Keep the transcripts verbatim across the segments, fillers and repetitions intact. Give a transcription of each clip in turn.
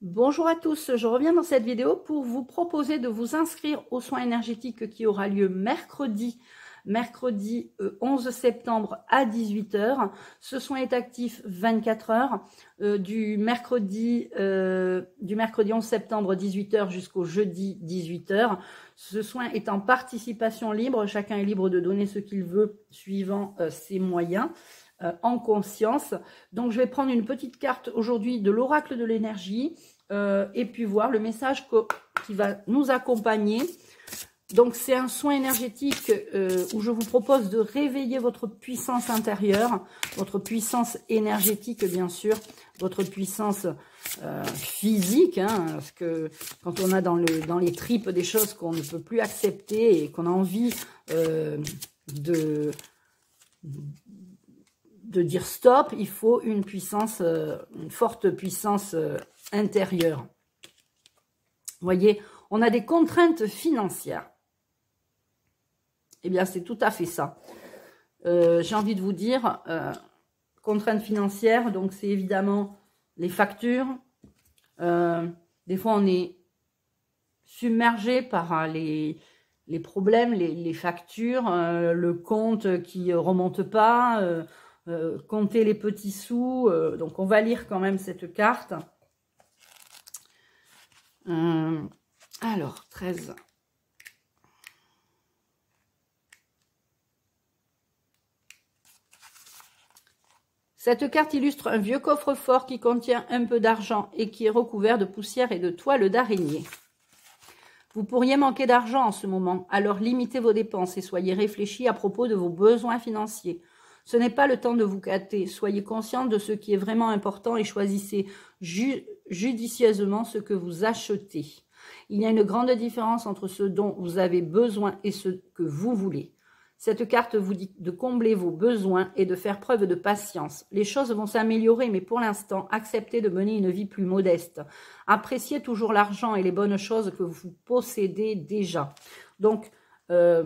Bonjour à tous, je reviens dans cette vidéo pour vous proposer de vous inscrire au soin énergétique qui aura lieu mercredi, mercredi onze septembre à dix-huit heures. Ce soin est actif vingt-quatre heures, euh, du, mercredi, euh, du mercredi onze septembre dix-huit heures jusqu'au jeudi dix-huit heures. Ce soin est en participation libre, chacun est libre de donner ce qu'il veut suivant euh, ses moyens. Euh, en conscience. Donc je vais prendre une petite carte aujourd'hui de l'oracle de l'énergie euh, et puis voir le message qui va nous accompagner. Donc c'est un soin énergétique euh, où je vous propose de réveiller votre puissance intérieure, votre puissance énergétique bien sûr, votre puissance euh, physique, hein, parce que quand on a dans, le, dans les tripes des choses qu'on ne peut plus accepter et qu'on a envie euh, de... de dire stop, il faut une puissance, euh, une forte puissance euh, intérieure. Vous voyez, on a des contraintes financières. Eh bien, c'est tout à fait ça. Euh, j'ai envie de vous dire, euh, contraintes financières, donc c'est évidemment les factures. Euh, des fois, on est submergé par les, les problèmes, les, les factures, euh, le compte qui ne remonte pas, euh, Euh, compter les petits sous. Euh, donc, on va lire quand même cette carte. Euh, alors, treize. Cette carte illustre un vieux coffre-fort qui contient un peu d'argent et qui est recouvert de poussière et de toile d'araignée. Vous pourriez manquer d'argent en ce moment, alors limitez vos dépenses et soyez réfléchis à propos de vos besoins financiers. Ce n'est pas le temps de vous gâter. Soyez conscient de ce qui est vraiment important et choisissez ju judicieusement ce que vous achetez. Il y a une grande différence entre ce dont vous avez besoin et ce que vous voulez. Cette carte vous dit de combler vos besoins et de faire preuve de patience. Les choses vont s'améliorer, mais pour l'instant, acceptez de mener une vie plus modeste. Appréciez toujours l'argent et les bonnes choses que vous possédez déjà. Donc, euh,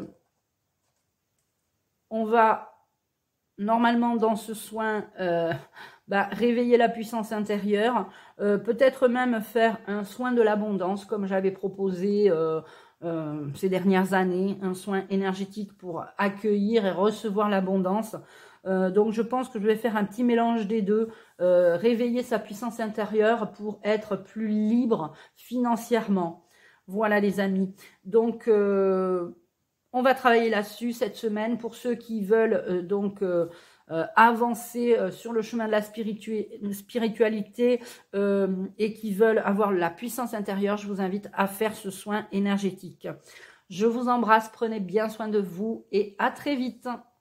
on va... Normalement, dans ce soin, euh, bah, réveiller la puissance intérieure, euh, peut-être même faire un soin de l'abondance, comme j'avais proposé euh, euh, ces dernières années, un soin énergétique pour accueillir et recevoir l'abondance. Euh, donc, je pense que je vais faire un petit mélange des deux, euh, réveiller sa puissance intérieure pour être plus libre financièrement. Voilà, les amis. Donc... Euh, on va travailler là-dessus cette semaine pour ceux qui veulent euh, donc euh, euh, avancer euh, sur le chemin de la spiritu spiritualité euh, et qui veulent avoir la puissance intérieure. Je vous invite à faire ce soin énergétique. Je vous embrasse, prenez bien soin de vous et à très vite.